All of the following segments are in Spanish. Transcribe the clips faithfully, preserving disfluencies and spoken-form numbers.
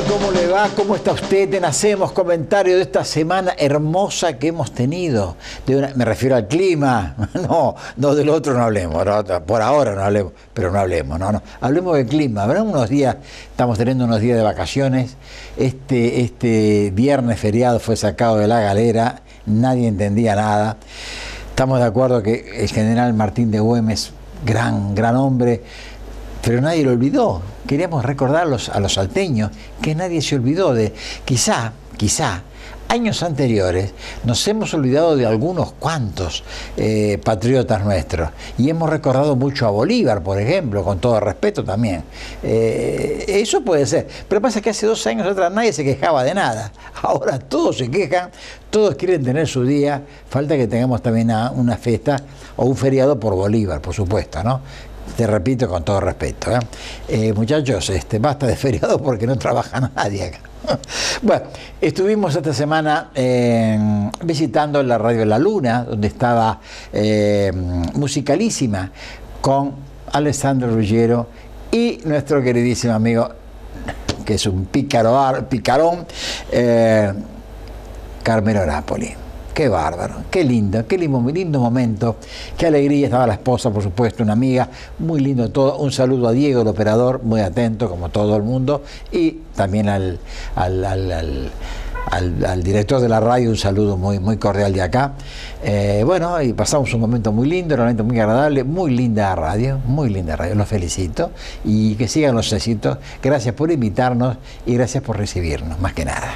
¿Cómo le va? ¿Cómo está usted? Te hacemos comentario de esta semana hermosa que hemos tenido. De una, me refiero al clima. No, no del otro no hablemos. No, por ahora no hablemos, pero no hablemos. No, no. Hablemos del clima. Habrá unos días, estamos teniendo unos días de vacaciones. Este, este viernes feriado fue sacado de la galera. Nadie entendía nada. Estamos de acuerdo que el general Martín de Güemes, gran, gran hombre, pero nadie lo olvidó. Queríamos recordarlos a los salteños, que nadie se olvidó de, quizá, quizá, años anteriores nos hemos olvidado de algunos cuantos eh, patriotas nuestros y hemos recordado mucho a Bolívar, por ejemplo, con todo respeto también. Eh, eso puede ser, pero pasa que hace dos años atrás nadie se quejaba de nada. Ahora todos se quejan, todos quieren tener su día, falta que tengamos también una, una fiesta o un feriado por Bolívar, por supuesto, ¿no? Te repito con todo respeto, ¿eh? Eh, muchachos, este, basta de feriado porque no trabaja nadie acá. Bueno, estuvimos esta semana eh, visitando la Radio La Luna, donde estaba eh, Musicalísima con Alessandro Ruggiero y nuestro queridísimo amigo, que es un pícaro, picarón, eh, Carmelo Napoli. Qué bárbaro, qué lindo, qué lindo, muy lindo momento, qué alegría. Estaba la esposa, por supuesto, una amiga, muy lindo todo. Un saludo a Diego, el operador, muy atento, como todo el mundo, y también al, al, al, al, al, al director de la radio, un saludo muy, muy cordial de acá. Eh, bueno, y pasamos un momento muy lindo, un momento muy agradable, muy linda radio, muy linda radio, los felicito, y que sigan los éxitos. Gracias por invitarnos y gracias por recibirnos, más que nada.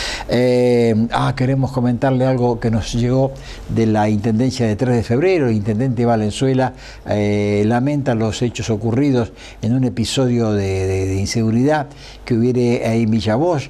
Eh, ah, queremos comentarle algo que nos llegó de la Intendencia de tres de febrero. El intendente Valenzuela eh, lamenta los hechos ocurridos en un episodio de, de, de inseguridad que hubiere ahí en Villa Bosch,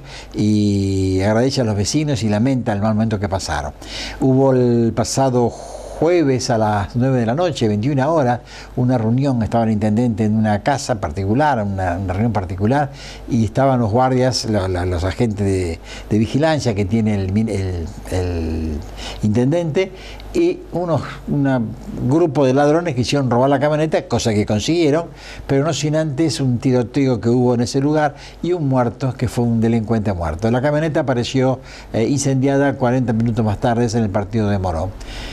y agradece a los vecinos y lamenta el mal momento que pasaron. Hubo el pasado jueves a las nueve de la noche, veintiuna horas, una reunión, estaba el intendente en una casa particular, una, una reunión particular, y estaban los guardias, los, los agentes de, de vigilancia que tiene el, el, el intendente, y unos un grupo de ladrones quisieron robar la camioneta, cosa que consiguieron, pero no sin antes un tiroteo que hubo en ese lugar y un muerto, que fue un delincuente muerto. La camioneta apareció eh, incendiada cuarenta minutos más tarde en el partido de Morón.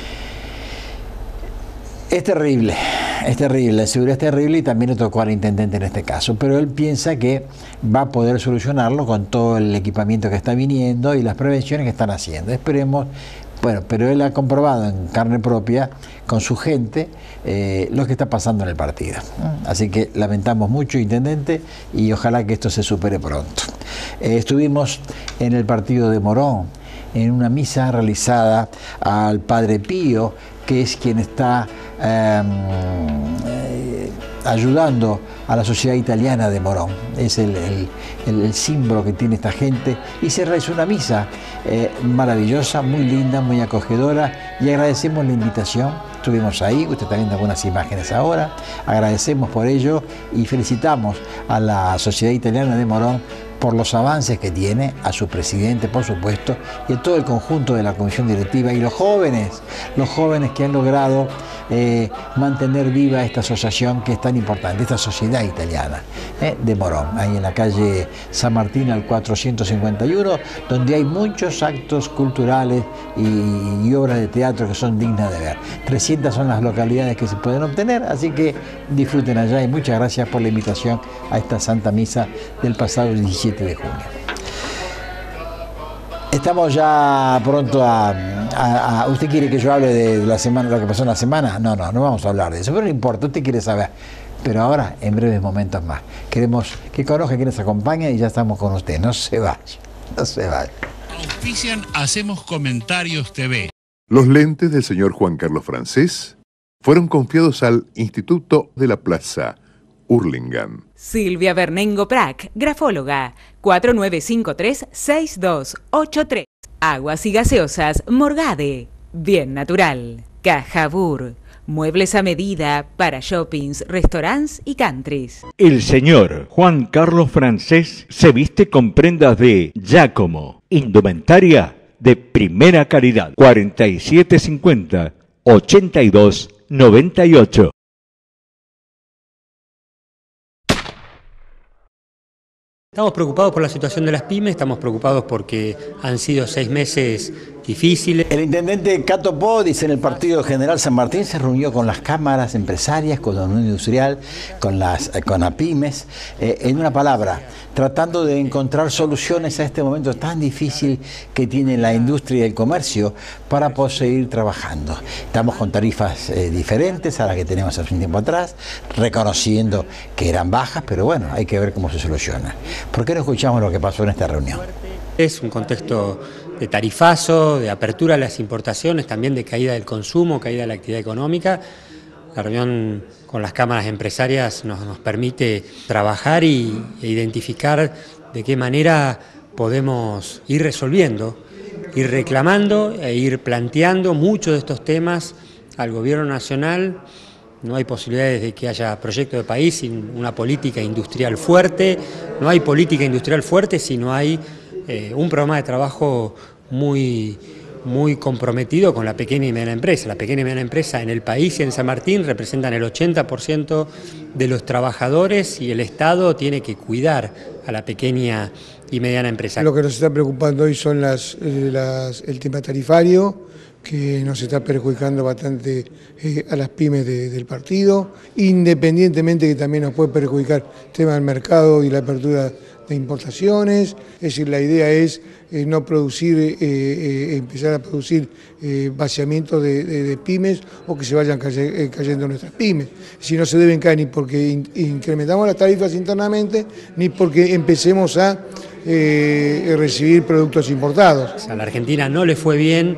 Es terrible, es terrible, la inseguridad es terrible, y también le tocó al intendente en este caso, pero él piensa que va a poder solucionarlo con todo el equipamiento que está viniendo y las prevenciones que están haciendo. Esperemos, bueno, pero él ha comprobado en carne propia con su gente eh, lo que está pasando en el partido. Así que lamentamos mucho, intendente, y ojalá que esto se supere pronto. Eh, estuvimos en el partido de Morón, en una misa realizada al Padre Pío, que es quien está eh, eh, ayudando a la sociedad italiana de Morón. Es el, el, el, el símbolo que tiene esta gente, y se realizó una misa eh, maravillosa, muy linda, muy acogedora, y agradecemos la invitación. Estuvimos ahí, usted está viendo algunas imágenes ahora, agradecemos por ello y felicitamos a la sociedad italiana de Morón por los avances que tiene, a su presidente, por supuesto, y a todo el conjunto de la comisión directiva, y los jóvenes, los jóvenes que han logrado eh, mantener viva esta asociación que es tan importante, esta sociedad italiana eh, de Morón, ahí en la calle San Martín al cuatrocientos cincuenta y uno, donde hay muchos actos culturales y, y obras de teatro que son dignas de ver. trescientas son las localidades que se pueden obtener, así que disfruten allá, y muchas gracias por la invitación a esta Santa Misa del pasado diecisiete de junio. Estamos ya pronto a, a, a... ¿Usted quiere que yo hable de la semana, lo que pasó en la semana? No, no, no vamos a hablar de eso, pero no importa, usted quiere saber. Pero ahora, en breves momentos más, queremos que conozca quienes acompañan, y ya estamos con usted. No se vaya, no se vaya. Auspician Hacemos Comentarios T V. Los lentes del señor Juan Carlos Francés fueron confiados al Instituto de la Plaza, Hurlingham. Silvia Bernengo Prac, grafóloga, cuatro nueve cinco tres, seis dos ocho tres. Aguas y gaseosas Morgade, bien natural. Cajabur, muebles a medida para shoppings, restaurantes y countries. El señor Juan Carlos Francés se viste con prendas de Giacomo, indumentaria de primera calidad. cuarenta y siete cincuenta, ochenta y dos noventa y ocho. Estamos preocupados por la situación de las pymes, estamos preocupados porque han sido seis meses difíciles. El intendente Cato Podis en el Partido General San Martín se reunió con las cámaras empresarias, con la Unión Industrial, con las con APymes, eh, en una palabra, tratando de encontrar soluciones a este momento tan difícil que tiene la industria y el comercio para poder seguir trabajando. Estamos con tarifas eh, diferentes a las que teníamos hace un tiempo atrás, reconociendo que eran bajas, pero bueno, hay que ver cómo se soluciona. ¿Por qué no escuchamos lo que pasó en esta reunión? Es un contexto de tarifazo, de apertura a las importaciones, también de caída del consumo, caída de la actividad económica. La reunión con las cámaras empresarias nos, nos permite trabajar y, e identificar de qué manera podemos ir resolviendo, ir reclamando e ir planteando muchos de estos temas al gobierno nacional. No hay posibilidades de que haya proyecto de país sin una política industrial fuerte, no hay política industrial fuerte si no hay eh, un programa de trabajo muy, muy comprometido con la pequeña y mediana empresa. La pequeña y mediana empresa en el país y en San Martín representan el ochenta por ciento de los trabajadores y el Estado tiene que cuidar a la pequeña y mediana empresa. Lo que nos está preocupando hoy son las, las, el tema tarifario, que nos está perjudicando bastante eh, a las pymes de, del partido, independientemente que también nos puede perjudicar el tema del mercado y la apertura de importaciones. Es decir, la idea es eh, no producir, eh, eh, empezar a producir eh, vaciamiento de, de, de pymes o que se vayan caye, eh, cayendo nuestras pymes. Si no se deben caer ni porque in, incrementamos las tarifas internamente, ni porque empecemos a eh, recibir productos importados. A la Argentina no le fue bien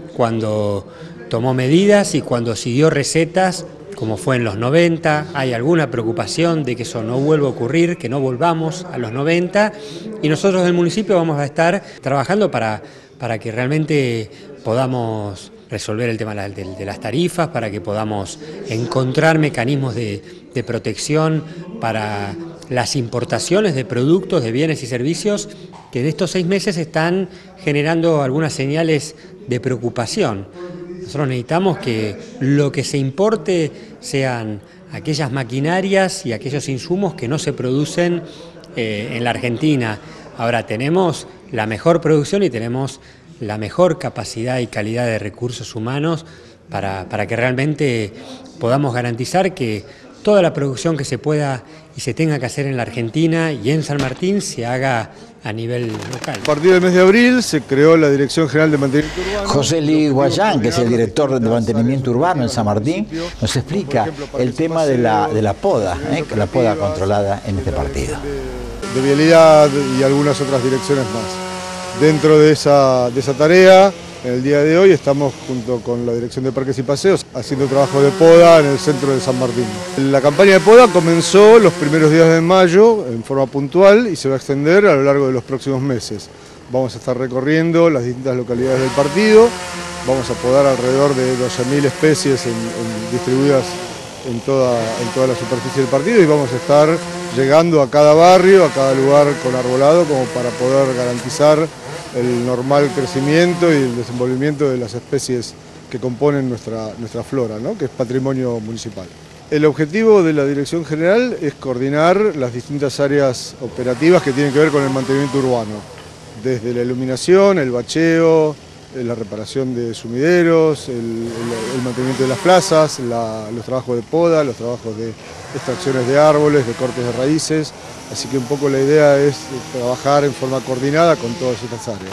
cuando tomó medidas y cuando siguió recetas, como fue en los noventa, hay alguna preocupación de que eso no vuelva a ocurrir, que no volvamos a los noventa, y nosotros del municipio vamos a estar trabajando para, para que realmente podamos resolver el tema de, de las tarifas, para que podamos encontrar mecanismos de, de protección para las importaciones de productos, de bienes y servicios que en estos seis meses están generando algunas señales de preocupación. Nosotros necesitamos que lo que se importe sean aquellas maquinarias y aquellos insumos que no se producen eh, en la Argentina. Ahora tenemos la mejor producción y tenemos la mejor capacidad y calidad de recursos humanos para, para que realmente podamos garantizar que toda la producción que se pueda y se tenga que hacer en la Argentina y en San Martín se haga a nivel local. A partir del mes de abril se creó la Dirección General de Mantenimiento Urbano. José Luis Guayán, que es el director de Mantenimiento Urbano en San Martín, nos explica el tema de la, de la poda, ¿eh? la poda controlada en este partido. De, de vialidad y algunas otras direcciones más. Dentro de esa, de esa tarea, en el día de hoy estamos junto con la Dirección de Parques y Paseos haciendo trabajo de poda en el centro de San Martín. La campaña de poda comenzó los primeros días de mayo en forma puntual y se va a extender a lo largo de los próximos meses. Vamos a estar recorriendo las distintas localidades del partido, vamos a podar alrededor de doce mil especies en, en, distribuidas en toda, en toda la superficie del partido y vamos a estar llegando a cada barrio, a cada lugar con arbolado como para poder garantizar el normal crecimiento y el desenvolvimiento de las especies que componen nuestra, nuestra flora, ¿no? Que es patrimonio municipal. El objetivo de la Dirección General es coordinar las distintas áreas operativas que tienen que ver con el mantenimiento urbano, desde la iluminación, el bacheo, la reparación de sumideros, el, el, el mantenimiento de las plazas, la, los trabajos de poda, los trabajos de extracciones de árboles, de cortes de raíces. Así que un poco la idea es trabajar en forma coordinada con todas estas áreas.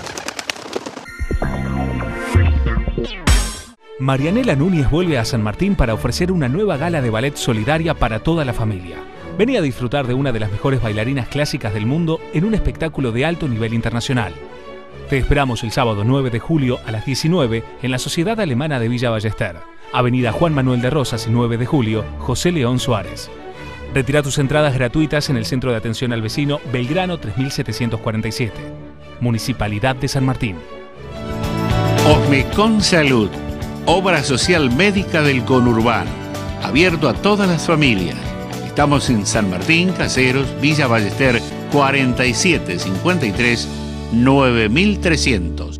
Marianela Núñez vuelve a San Martín para ofrecer una nueva gala de ballet solidaria para toda la familia. Vení a disfrutar de una de las mejores bailarinas clásicas del mundo en un espectáculo de alto nivel internacional. Te esperamos el sábado nueve de julio a las diecinueve en la Sociedad Alemana de Villa Ballester, Avenida Juan Manuel de Rosas y nueve de julio, José León Suárez. Retira tus entradas gratuitas en el Centro de Atención al Vecino Belgrano tres mil setecientos cuarenta y siete. Municipalidad de San Martín. Osmecon Salud, obra social médica del conurbano, abierto a todas las familias. Estamos en San Martín, Caseros, Villa Ballester, cuarenta y siete cincuenta y tres, nueve mil trescientos.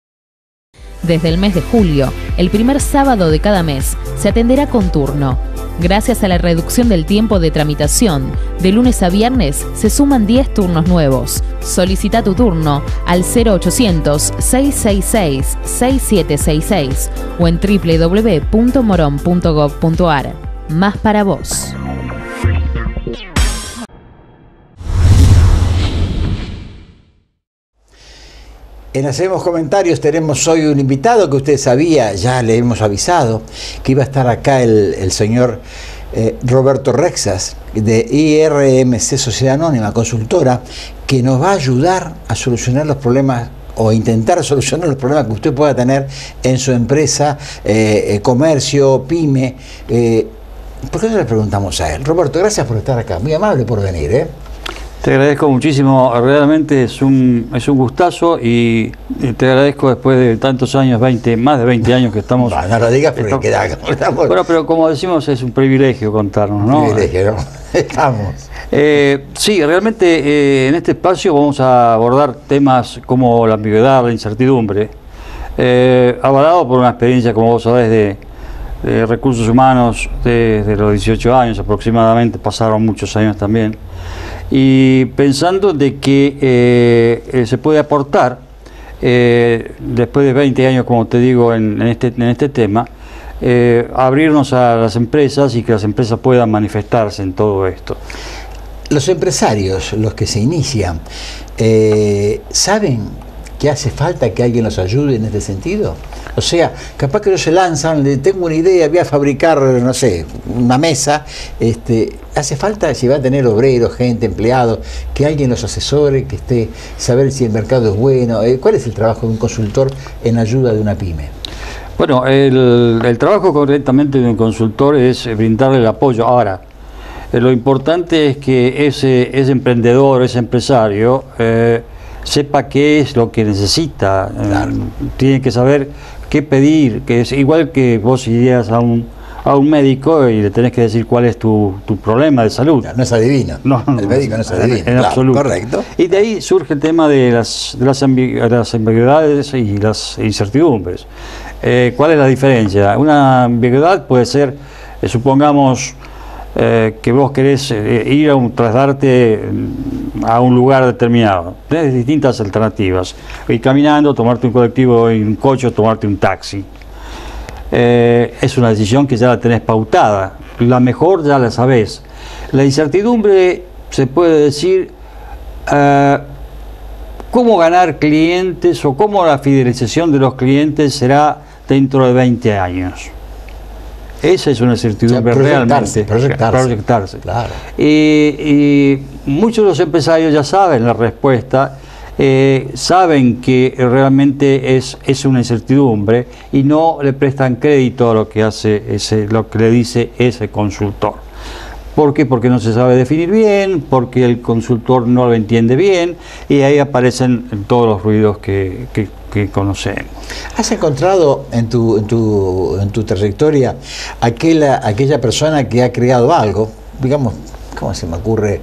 Desde el mes de julio, el primer sábado de cada mes, se atenderá con turno. Gracias a la reducción del tiempo de tramitación, de lunes a viernes se suman diez turnos nuevos. Solicita tu turno al cero ochocientos, seiscientos sesenta y seis, sesenta y siete sesenta y seis o en doble u doble u doble u punto morón punto gob punto ar. Más para vos. En Hacemos Comentarios tenemos hoy un invitado que usted sabía, ya le hemos avisado, que iba a estar acá el, el señor eh, Roberto Rexas, de I R M C Sociedad Anónima, consultora, que nos va a ayudar a solucionar los problemas o intentar solucionar los problemas que usted pueda tener en su empresa, eh, comercio, pyme. Eh, ¿Por qué no le preguntamos a él? Roberto, gracias por estar acá, muy amable por venir, ¿eh? Te agradezco muchísimo, realmente es un, es un gustazo y te agradezco después de tantos años, veinte, más de veinte años que estamos... No, no lo digas porque estamos, queda... Estamos... Bueno, pero como decimos, es un privilegio contarnos, ¿no? Un privilegio, ¿no? Estamos. Eh, sí, realmente eh, en este espacio vamos a abordar temas como la ambigüedad, la incertidumbre, eh, avalado por una experiencia, como vos sabés, de, de recursos humanos desde los dieciocho años aproximadamente, pasaron muchos años también. Y pensando de que eh, eh, se puede aportar, eh, después de veinte años, como te digo, en, en, este, en este tema, eh, abrirnos a las empresas y que las empresas puedan manifestarse en todo esto. Los empresarios, los que se inician, eh, ¿saben que hace falta que alguien los ayude en este sentido? O sea, capaz que ellos se lanzan, le tengo una idea, voy a fabricar, no sé, una mesa, este, hace falta, si va a tener obreros, gente, empleados, que alguien los asesore, que esté, saber si el mercado es bueno. Eh, ¿Cuál es el trabajo de un consultor en ayuda de una pyme? Bueno, el, el trabajo correctamente de un consultor es brindarle el apoyo. Ahora, eh, lo importante es que ese, ese emprendedor, ese empresario, eh, sepa qué es lo que necesita, claro. eh, tiene que saber qué pedir, que es igual que vos irías a un, a un médico y le tenés que decir cuál es tu, tu problema de salud. No, no es adivino, no, el médico no es adivino, en, en claro, absoluto. Correcto. Y de ahí surge el tema de las, de las, ambi las ambigüedades y las incertidumbres. Eh, ¿Cuál es la diferencia? Una ambigüedad puede ser, eh, supongamos, Eh, que vos querés eh, ir a un, trasladarte a un lugar determinado. Tienes distintas alternativas. Ir caminando, tomarte un colectivo, un coche o tomarte un taxi. Eh, es una decisión que ya la tenés pautada. La mejor ya la sabés. La incertidumbre se puede decir eh, cómo ganar clientes o cómo la fidelización de los clientes será dentro de veinte años. Esa es una incertidumbre, o sea, realmente. Proyectarse. proyectarse. Claro. Y, y muchos de los empresarios ya saben la respuesta, eh, saben que realmente es, es una incertidumbre y no le prestan crédito a lo que hace ese, lo que le dice ese consultor. ¿Por qué? Porque no se sabe definir bien, porque el consultor no lo entiende bien y ahí aparecen todos los ruidos que, que, que conocemos. ¿Has encontrado en tu, en tu, en tu trayectoria aquella, aquella persona que ha creado algo, digamos, ¿cómo se me ocurre?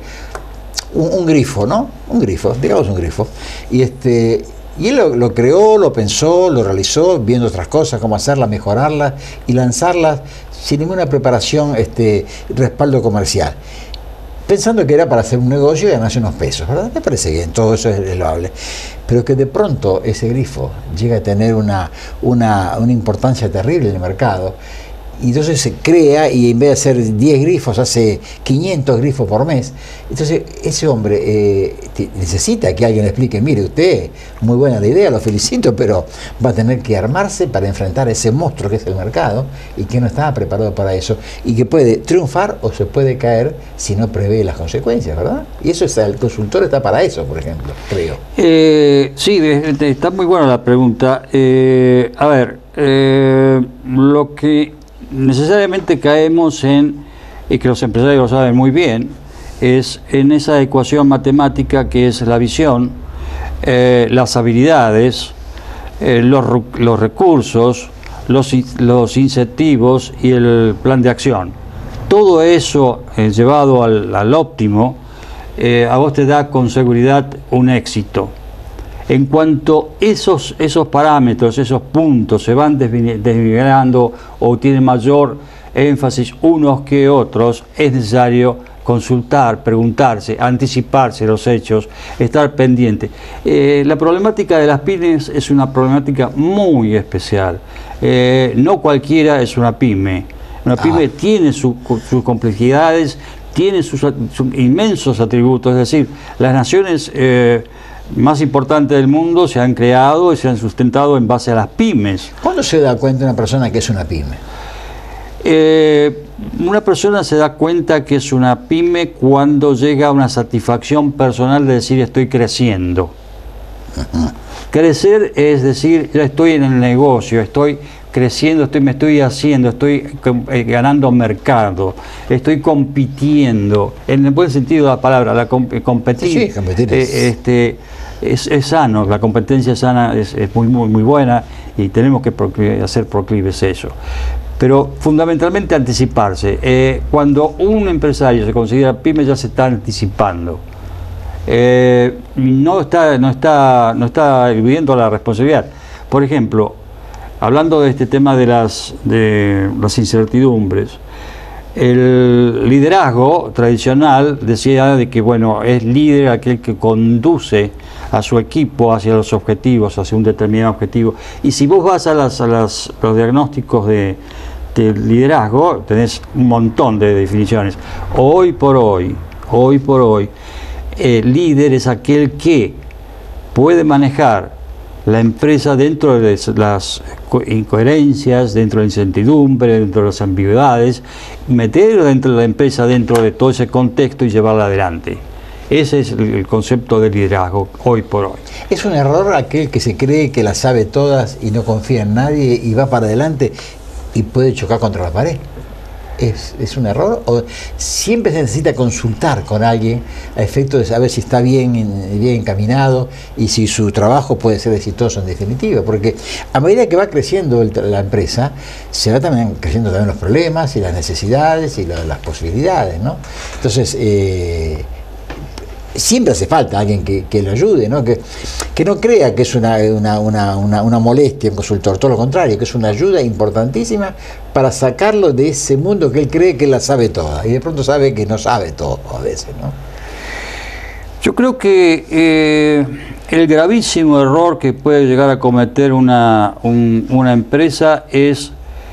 Un, un grifo, ¿no? Un grifo, digamos un grifo. Y este... Y él lo, lo creó, lo pensó, lo realizó, viendo otras cosas, cómo hacerlas, mejorarlas y lanzarlas sin ninguna preparación, este, respaldo comercial. Pensando que era para hacer un negocio y ganarse unos pesos, ¿verdad? Me parece bien, todo eso es loable. Pero que de pronto ese grifo llega a tener una, una, una importancia terrible en el mercado. Y entonces se crea y en vez de hacer diez grifos hace quinientos grifos por mes. Entonces ese hombre eh, necesita que alguien le explique, mire usted, muy buena la idea, lo felicito, pero va a tener que armarse para enfrentar a ese monstruo que es el mercado y que no estaba preparado para eso y que puede triunfar o se puede caer si no prevé las consecuencias, ¿verdad? Y eso es, el consultor está para eso, por ejemplo, creo. Eh, sí, está muy buena la pregunta. Eh, a ver, eh, lo que necesariamente caemos en, y que los empresarios lo saben muy bien, es en esa ecuación matemática que es la visión, eh, las habilidades, eh, los, los recursos, los, los incentivos y el plan de acción. Todo eso eh, llevado al, al óptimo, eh, a vos te da con seguridad un éxito. En cuanto esos, esos parámetros, esos puntos se van desnivelando o tienen mayor énfasis unos que otros, es necesario consultar, preguntarse, anticiparse los hechos, estar pendiente. Eh, la problemática de las pymes es una problemática muy especial. Eh, no cualquiera es una pyme. Una pyme ah. tiene su, sus complejidades, tiene sus, sus inmensos atributos, es decir, las naciones eh, más importantes del mundo se han creado y se han sustentado en base a las pymes. ¿Cuándo se da cuenta una persona que es una pyme? Eh, una persona se da cuenta que es una pyme cuando llega a una satisfacción personal de decir estoy creciendo. Uh-huh. Crecer es decir, ya estoy en el negocio, estoy creciendo, estoy, me estoy haciendo, estoy eh, ganando mercado, estoy compitiendo, en el buen sentido de la palabra, la comp competir, sí, sí, competir es... Eh, este, es, es sano, la competencia sana es, es muy, muy, muy buena y tenemos que proclive, hacer proclives eso. Pero fundamentalmente anticiparse. Eh, cuando un empresario se considera pyme ya se está anticipando. Eh, no está, no está, no está eludiendo la responsabilidad. Por ejemplo, hablando de este tema de las, de las incertidumbres, el liderazgo tradicional decía de que bueno, es líder aquel que conduce a su equipo hacia los objetivos, hacia un determinado objetivo. Y si vos vas a, las, a las, los diagnósticos de, de liderazgo, tenés un montón de definiciones. Hoy por hoy, hoy por hoy, el líder es aquel que puede manejar la empresa dentro de las incoherencias, dentro de la incertidumbre, dentro de las ambigüedades, meter dentro de la empresa dentro de todo ese contexto y llevarla adelante. Ese es el concepto de liderazgo hoy por hoy. ¿Es un error aquel que se cree que las sabe todas y no confía en nadie y va para adelante y puede chocar contra la pared? ¿Es, es un error? ¿O siempre se necesita consultar con alguien a efecto de saber si está bien, bien encaminado y si su trabajo puede ser exitoso en definitiva? Porque a medida que va creciendo el, la empresa, se va también creciendo también los problemas y las necesidades y la, las posibilidades, ¿no? Entonces, eh, siempre hace falta alguien que, que lo ayude, ¿no? Que, que no crea que es una, una, una, una, una molestia un consultor, todo lo contrario, que es una ayuda importantísima para sacarlo de ese mundo que él cree que la sabe toda y de pronto sabe que no sabe todo a veces, ¿no? Yo creo que eh, el gravísimo error que puede llegar a cometer una, un, una empresa es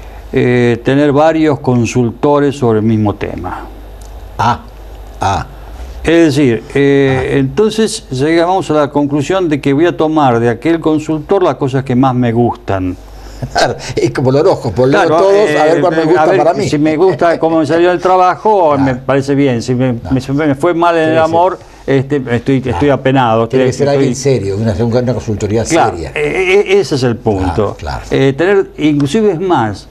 eh, tener varios consultores sobre el mismo tema. Ah, ah. Es decir, eh, ah. entonces llegamos a la conclusión de que voy a tomar de aquel consultor las cosas que más me gustan. Claro, es como el horóscopo, leo claro, todos eh, a ver cuál me gusta ver, para mí. Si me gusta cómo me salió el trabajo, claro. me parece bien. Si me, no. me, me fue mal en el amor, este, estoy, claro. estoy apenado. Tiene que ser estoy, alguien serio, una, una consultoría claro, seria. Eh, ese es el punto. Claro, claro. Eh, tener, inclusive es más,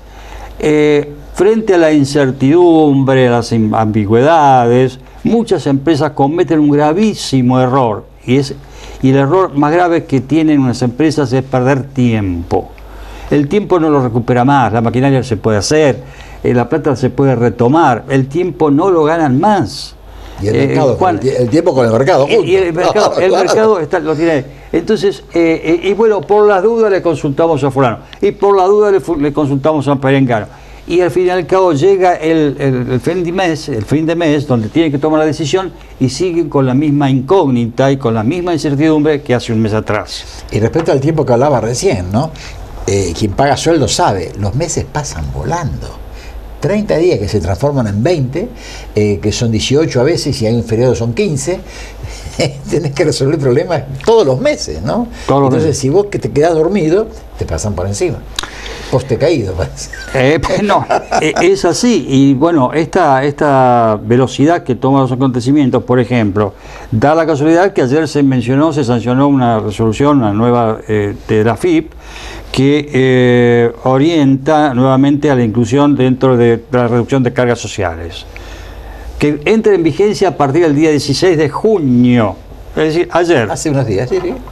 eh, frente a la incertidumbre, a las ambigüedades, muchas empresas cometen un gravísimo error. Y, es, y el error más grave que tienen unas empresas es perder tiempo. El tiempo no lo recupera más, la maquinaria se puede hacer, eh, la plata se puede retomar, el tiempo no lo ganan más. Y el, eh, mercado, Juan, el, el tiempo con el mercado. Y, y el mercado, el claro. mercado está, lo tiene. Entonces, eh, eh, y bueno, por las dudas le consultamos a fulano, y por la duda le, le consultamos a perengano. Y al fin y al cabo llega el, el, el, fin de mes, el fin de mes donde tiene que tomar la decisión y sigue con la misma incógnita y con la misma incertidumbre que hace un mes atrás. Y respecto al tiempo que hablaba recién, ¿no? Eh, quien paga sueldo sabe, los meses pasan volando. treinta días que se transforman en veinte, eh, que son dieciocho a veces, y si hay un feriado son quince, tenés que resolver problemas todos los meses, ¿no? Todos Entonces, meses. Si vos que te quedás dormido, te pasan por encima. Poste caído, parece. Eh, no, es así. Y bueno, esta, esta velocidad que toman los acontecimientos, por ejemplo, da la casualidad que ayer se mencionó, se sancionó una resolución, una nueva eh, de la F I P, que eh, orienta nuevamente a la inclusión dentro de la reducción de cargas sociales, que entra en vigencia a partir del día dieciséis de junio, es decir, ayer. Hace unos días, sí, sí.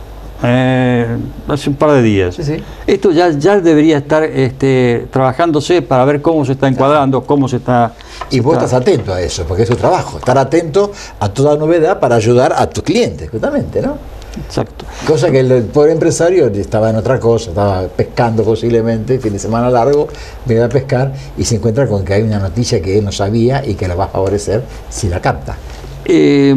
Eh, hace un par de días. Sí, sí. Esto ya, ya debería estar este, trabajándose para ver cómo se está encuadrando, cómo se está... Y se vos está... estás atento a eso, porque es tu trabajo, estar atento a toda novedad para ayudar a tus clientes, justamente, ¿no? Exacto. Cosa que el pobre empresario estaba en otra cosa, estaba pescando posiblemente, fin de semana largo, viene a pescar y se encuentra con que hay una noticia que él no sabía y que la va a favorecer si la capta. Eh,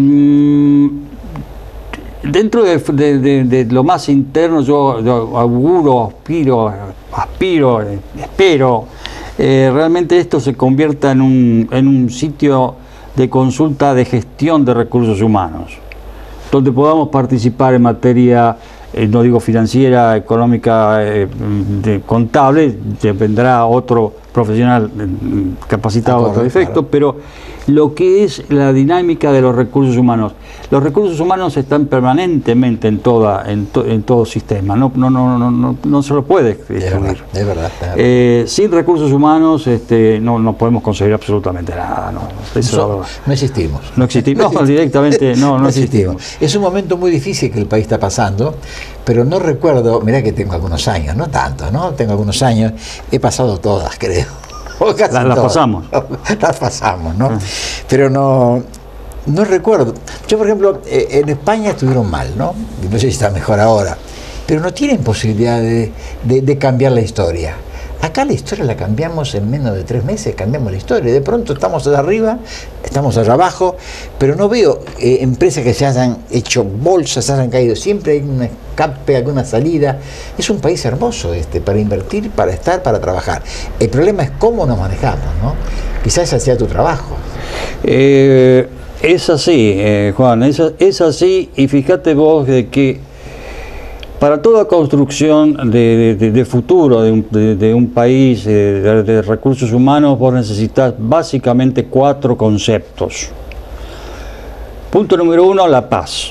dentro de, de, de, de lo más interno, yo, yo auguro, aspiro, aspiro, espero, eh, realmente esto se convierta en un, en un sitio de consulta de gestión de recursos humanos, donde podamos participar en materia, eh, no digo financiera, económica, eh, de contable, vendrá otro profesional eh, capacitado a otro efecto, pero lo que es la dinámica de los recursos humanos. Los recursos humanos están permanentemente en toda en, to, en todo sistema, no, no, no, no, no, no se lo puede excluir. Es verdad, es verdad, es verdad. Eh, sin recursos humanos este, no, no podemos conseguir absolutamente nada. No, eso, no, no existimos. No existimos, no, directamente no, no, no existimos. existimos. Es un momento muy difícil que el país está pasando, pero no recuerdo, mirá que tengo algunos años, no tantos, ¿no? Tengo algunos años, he pasado todas, creo. Las la pasamos. Las pasamos, ¿no? Ah. Pero no, no recuerdo. Yo, por ejemplo, eh, en España estuvieron mal, ¿no? No sé si está mejor ahora. Pero no tienen posibilidad de, de, de cambiar la historia. Acá la historia la cambiamos en menos de tres meses, cambiamos la historia. De pronto estamos allá arriba, estamos allá abajo, pero no veo eh, empresas que se hayan hecho bolsas, se hayan caído. Siempre hay un escape, alguna salida. Es un país hermoso este, para invertir, para estar, para trabajar. El problema es cómo nos manejamos, ¿no? Quizás ese sea tu trabajo. Eh, es así, eh, Juan, es, es así, y fíjate vos de que para toda construcción de, de, de futuro de un, de, de un país, de, de recursos humanos, vos necesitas básicamente cuatro conceptos. Punto número uno, la paz.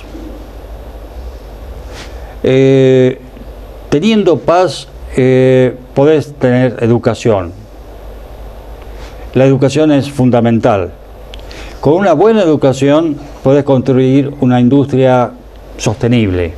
Eh, teniendo paz, eh, podés tener educación. La educación es fundamental. Con una buena educación podés construir una industria sostenible.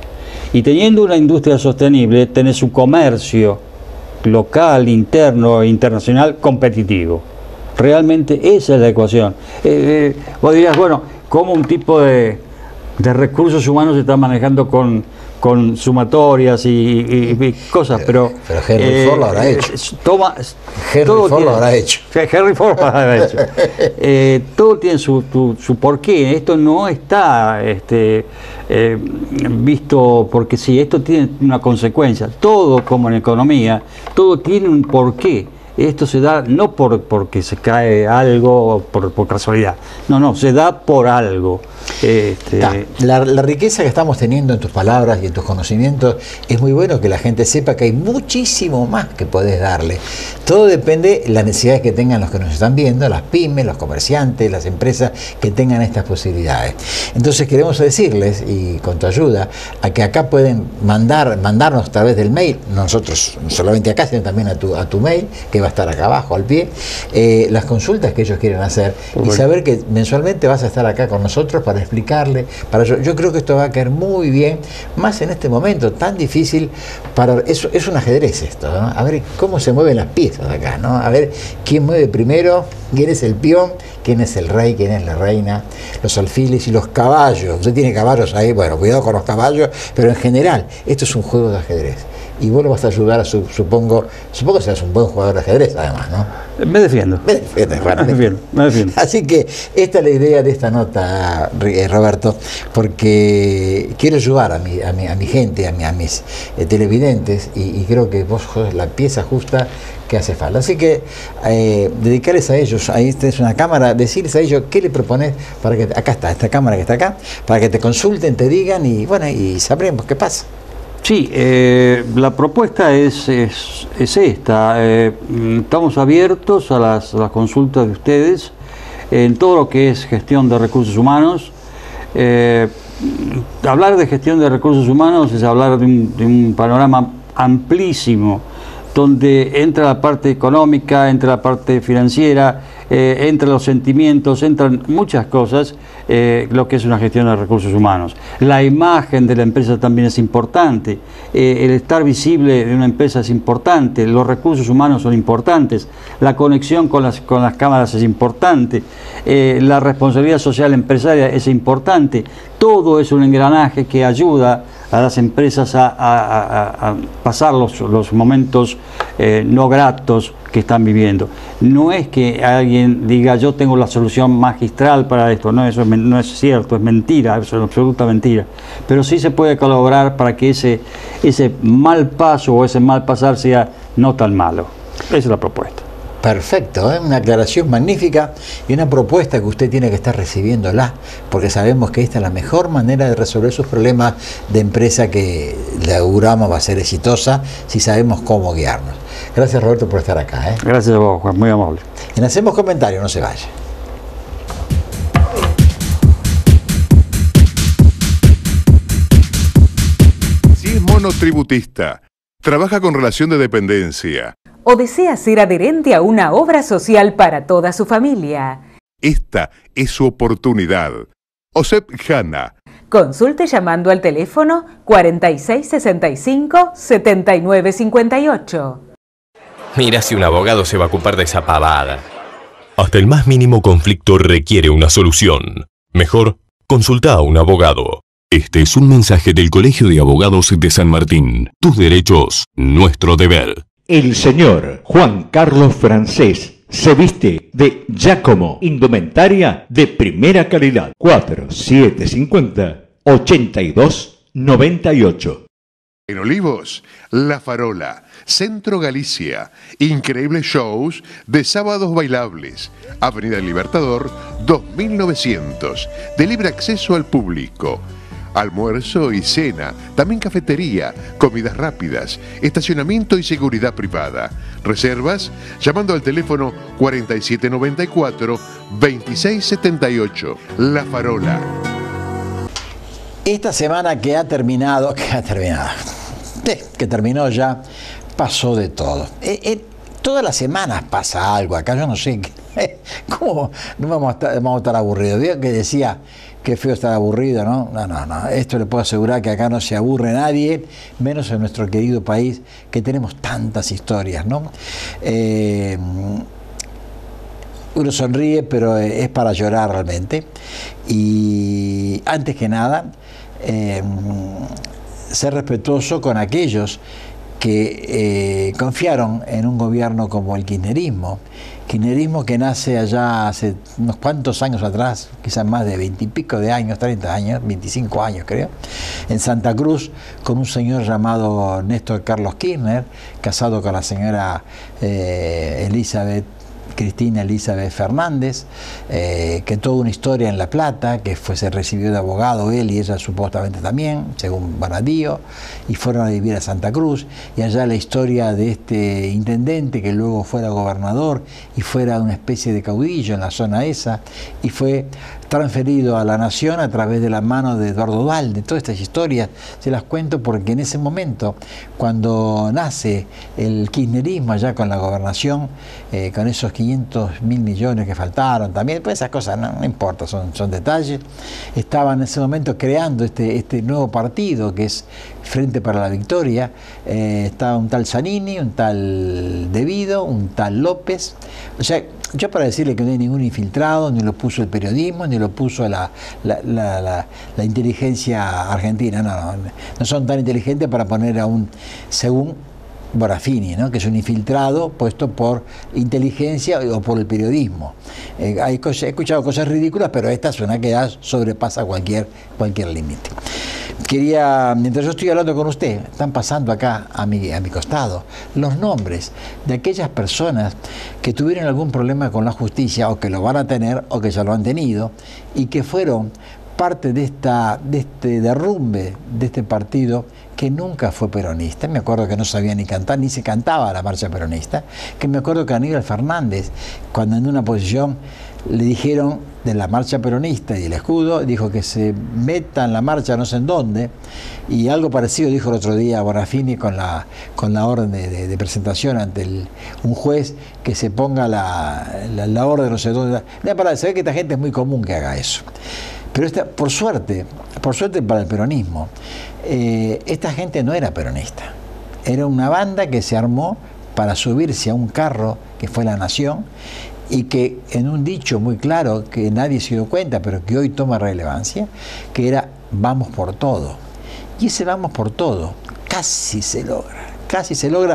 Y teniendo una industria sostenible, tenés un comercio local, interno e internacional competitivo. Realmente esa es la ecuación. Eh, eh, vos dirías, bueno, ¿cómo un tipo de, de recursos humanos se está manejando con, con sumatorias y, y, y cosas? Pero, pero Henry eh, Ford lo habrá hecho. Toma, Henry todo Ford tiene, lo habrá hecho. Henry Ford lo habrá hecho. Eh, todo tiene su, su, su porqué. Esto no está este, eh, visto porque sí, esto tiene una consecuencia. Todo, como en economía, todo tiene un porqué. Esto se da no por porque se cae algo o por, por casualidad. No, no, se da por algo. Este... La, la riqueza que estamos teniendo en tus palabras y en tus conocimientos es muy bueno que la gente sepa que hay muchísimo más que podés darle. Todo depende de las necesidades que tengan los que nos están viendo, las pymes, los comerciantes, las empresas que tengan estas posibilidades. Entonces queremos decirles, y con tu ayuda, a que acá pueden mandar, mandarnos a través del mail, nosotros no solamente acá, sino también a tu, a tu mail, que va a estar acá abajo al pie, eh, las consultas que ellos quieren hacer y saber que mensualmente vas a estar acá con nosotros para explicarle. Para yo, yo creo que esto va a caer muy bien, más en este momento tan difícil. Para es, es un ajedrez esto, ¿no? A ver cómo se mueven las piezas acá, ¿no? A ver quién mueve primero, quién es el peón, quién es el rey, quién es la reina, los alfiles y los caballos. Usted tiene caballos ahí, bueno, cuidado con los caballos, pero en general esto es un juego de ajedrez. Y vos lo vas a ayudar a su, supongo, supongo que seas un buen jugador de ajedrez además, ¿no? Me defiendo. Me defiendes, bueno, me defiendo, me defiendo. Así que esta es la idea de esta nota, Roberto, porque quiero ayudar a mi, a mi, a mi gente, a, mi, a mis eh, televidentes, y, y creo que vos sos la pieza justa que hace falta. Así que eh, dedicarles a ellos, ahí tenés una cámara, decirles a ellos qué le propones para que, acá está, esta cámara que está acá, para que te consulten, te digan y bueno, y sabremos qué pasa. Sí, eh, la propuesta es, es, es esta. Eh, estamos abiertos a las, a las consultas de ustedes en todo lo que es gestión de recursos humanos. Eh, hablar de gestión de recursos humanos es hablar de un, de un panorama amplísimo, donde entra la parte económica, entra la parte financiera, eh, entre los sentimientos, entran muchas cosas, eh, lo que es una gestión de recursos humanos. La imagen de la empresa también es importante, eh, el estar visible de una empresa es importante, los recursos humanos son importantes, la conexión con las, con las cámaras es importante, eh, la responsabilidad social empresaria es importante, todo es un engranaje que ayuda a las empresas a, a, a, a pasar los, los momentos eh, no gratos que están viviendo. No es que alguien diga yo tengo la solución magistral para esto, no, eso es, no es cierto, es mentira, eso es absoluta mentira, pero sí se puede colaborar para que ese, ese mal paso o ese mal pasar sea no tan malo. Esa es la propuesta. Perfecto, ¿eh? Una aclaración magnífica y una propuesta que usted tiene que estar recibiéndola, porque sabemos que esta es la mejor manera de resolver sus problemas de empresa, que le auguramos va a ser exitosa si sabemos cómo guiarnos. Gracias, Roberto, por estar acá. ¿eh? Gracias a vos, Juan, muy amable. Y hacemos comentarios, no se vaya. Si es monotributista, trabaja con relación de dependencia, o desea ser adherente a una obra social para toda su familia. esta es su oportunidad. OSEP Jana. Consulte llamando al teléfono cuarenta y seis sesenta y cinco setenta y nueve cincuenta y ocho. Mira si un abogado se va a ocupar de esa pavada. Hasta el más mínimo conflicto requiere una solución. Mejor, consulta a un abogado. Este es un mensaje del Colegio de Abogados de San Martín. Tus derechos, nuestro deber. El señor Juan Carlos Francés se viste de Giacomo, indumentaria de primera calidad. cuatro siete cinco cero, ocho dos nueve ocho. En Olivos, La Farola, Centro Galicia, increíbles shows de sábados bailables, Avenida Libertador dos mil novecientos, de libre acceso al público. Almuerzo y cena, también cafetería, comidas rápidas, estacionamiento y seguridad privada. Reservas llamando al teléfono cuarenta y siete noventa y cuatro, veintiséis setenta y ocho. La Farola. Esta semana que ha terminado, que ha terminado, que terminó ya, pasó de todo. Eh, eh, todas las semanas pasa algo acá, yo no sé, ¿cómo no vamos a estar, vamos a estar aburridos? ¿Vio que decía qué feo estar aburrido, ¿no? No, no, no. Esto le puedo asegurar que acá no se aburre nadie, menos en nuestro querido país, que tenemos tantas historias, ¿no? Eh, uno sonríe, pero es para llorar realmente. Y antes que nada, eh, ser respetuoso con aquellos que eh, confiaron en un gobierno como el kirchnerismo. Kirchnerismo que nace allá hace unos cuantos años atrás, quizás más de veintipico de años, treinta años, veinticinco años creo, en Santa Cruz, con un señor llamado Néstor Carlos Kirchner, casado con la señora eh, Elizabeth Cristina Elizabeth Fernández, eh, que toda una historia en La Plata, que fue, se recibió de abogado él y ella supuestamente también, según Bonadío, y fueron a vivir a Santa Cruz, y allá la historia de este intendente que luego fuera gobernador y fuera una especie de caudillo en la zona esa, y fue transferido a la nación a través de la mano de Eduardo Duhalde. Todas estas historias se las cuento porque en ese momento, cuando nace el kirchnerismo allá con la gobernación, eh, con esos quinientos mil millones que faltaron también, pues esas cosas no, no importa, son, son detalles, estaban en ese momento creando este, este nuevo partido que es Frente para la Victoria. Eh, estaba un tal Zanini, un tal Devido, un tal López, o sea, yo para decirle que no hay ningún infiltrado, ni lo puso el periodismo, ni lo puso la, la, la, la, la inteligencia argentina, no, no, no son tan inteligentes para poner a un, según Borafini, ¿no?, que es un infiltrado puesto por inteligencia o por el periodismo. Eh, hay cosas, he escuchado cosas ridículas, pero esta es una que ya sobrepasa cualquier, cualquier límite. Quería, mientras yo estoy hablando con usted, están pasando acá a mi, a mi costado los nombres de aquellas personas que tuvieron algún problema con la justicia o que lo van a tener o que ya lo han tenido y que fueron parte de, esta, de este derrumbe de este partido que nunca fue peronista. Me acuerdo que no sabía ni cantar, ni se cantaba la marcha peronista, que me acuerdo que Aníbal Fernández, cuando en una posición le dijeron de la marcha peronista y el escudo, dijo que se meta en la marcha no sé en dónde, y algo parecido dijo el otro día Bonafini con la, con la orden de, de, de presentación ante el, un juez, que se ponga la, la, la orden no sé dónde. No, para, se ve que esta gente es muy común que haga eso. Pero esta, por suerte, por suerte para el peronismo, eh, esta gente no era peronista. Era una banda que se armó para subirse a un carro que fue La Nación, y que en un dicho muy claro que nadie se dio cuenta, pero que hoy toma relevancia, que era vamos por todo. Y ese vamos por todo casi se logra, casi se logra.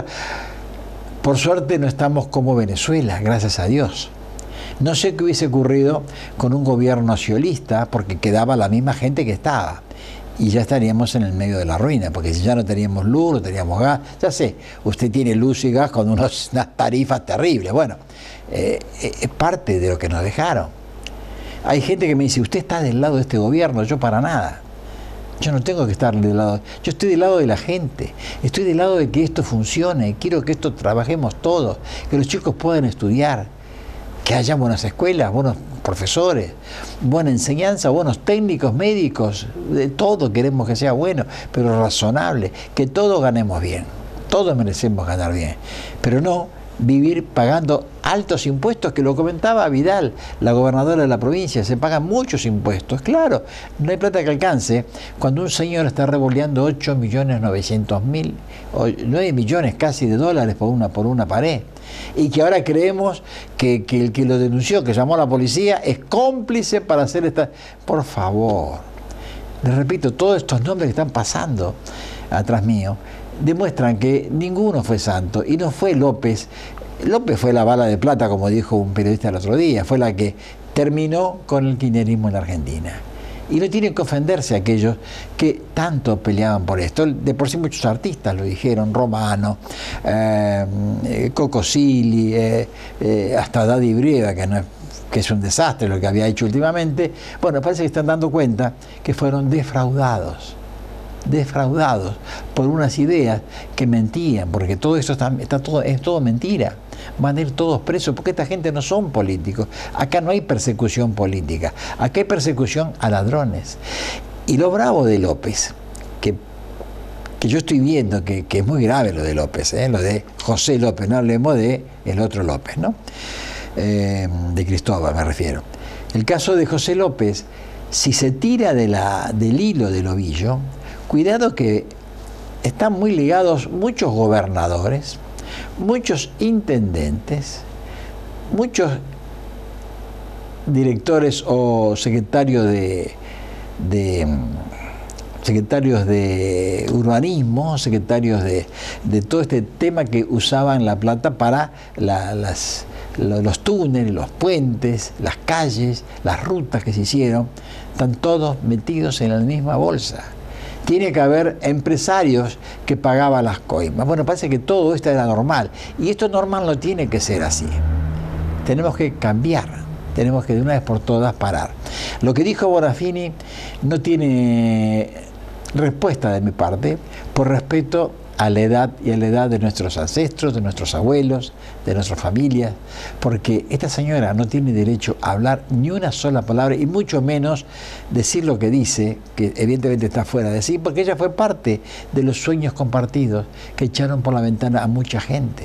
Por suerte no estamos como Venezuela, gracias a Dios. No sé qué hubiese ocurrido con un gobierno socialista, porque quedaba la misma gente que estaba. Y ya estaríamos en el medio de la ruina, porque si ya no teníamos luz, no teníamos gas, ya sé, usted tiene luz y gas con unos, unas tarifas terribles. Bueno, eh, es parte de lo que nos dejaron. Hay gente que me dice, usted está del lado de este gobierno, yo para nada. Yo no tengo que estar del lado, yo estoy del lado de la gente, estoy del lado de que esto funcione, quiero que esto trabajemos todos, que los chicos puedan estudiar, que haya buenas escuelas, buenos profesores, buena enseñanza, buenos técnicos, médicos, de todo queremos que sea bueno, pero razonable, que todos ganemos bien, todos merecemos ganar bien, pero no vivir pagando altos impuestos, que lo comentaba Vidal, la gobernadora de la provincia, se pagan muchos impuestos, claro, no hay plata que alcance, cuando un señor está revoleando ocho millones novecientos mil, nueve millones casi de dólares por una, por una pared, y que ahora creemos que, que el que lo denunció, que llamó a la policía, es cómplice para hacer esta... Por favor, les repito, todos estos nombres que están pasando atrás mío, demuestran que ninguno fue santo, y no fue López. López fue la bala de plata, como dijo un periodista el otro día, fue la que terminó con el kirchnerismo en la Argentina. Y no tienen que ofenderse aquellos que tanto peleaban por esto. De por sí muchos artistas lo dijeron, Romano, eh, Coco Silly, eh, eh, hasta Daddy Brieva, que, no es, que es un desastre lo que había hecho últimamente. Bueno, parece que están dando cuenta que fueron defraudados. defraudados por unas ideas que mentían, porque todo esto está, está todo, es todo mentira. Van a ir todos presos, porque esta gente no son políticos. Acá no hay persecución política, acá hay persecución a ladrones. Y lo bravo de López, que, que yo estoy viendo que, que es muy grave lo de López, ¿eh? Lo de José López, no hablemos de el otro López, ¿no? Eh, de Cristóbal me refiero. El caso de José López, si se tira de la, del hilo del ovillo, cuidado que están muy ligados muchos gobernadores, muchos intendentes, muchos directores o secretarios de, de secretarios de urbanismo, secretarios de, de todo este tema que usaban la plata para la, las, los túneles, los puentes, las calles, las rutas que se hicieron, están todos metidos en la misma bolsa. Tiene que haber empresarios que pagaban las coimas. Bueno, parece que todo esto era normal. Y esto normal no tiene que ser así. Tenemos que cambiar. Tenemos que de una vez por todas parar. Lo que dijo Bonafini no tiene respuesta de mi parte, por respeto a la edad y a la edad de nuestros ancestros, de nuestros abuelos, de nuestras familias, porque esta señora no tiene derecho a hablar ni una sola palabra, y mucho menos decir lo que dice, que evidentemente está fuera de sí, porque ella fue parte de los sueños compartidos que echaron por la ventana a mucha gente.